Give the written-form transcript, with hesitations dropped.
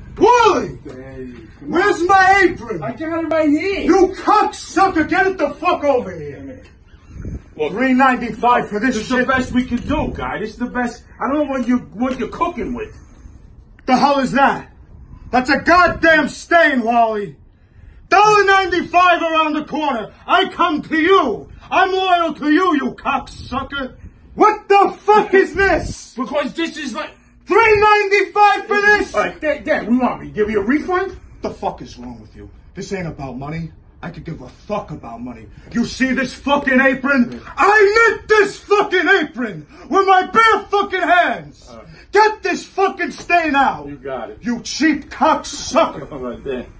Wally! Hey, Where's my apron? I got it right here. You cocksucker! Get it the fuck over here! Look, $3.95 for this is shit. the best we can do, guy. This is the best. I don't know what you're cooking with. The hell is that? That's a goddamn stain, Wally. $1.95 around the corner. I come to you. I'm loyal to you, you cocksucker. What the fuck is this? Because this is like $3.95 for this? All right, Dad, we want me to give you a refund? The fuck is wrong with you? This ain't about money. I could give a fuck about money. You see this fucking apron? I knit this fucking apron with my bare fucking hands. Get this fucking stain out. You got it. You cheap cocksucker. All right, Dad.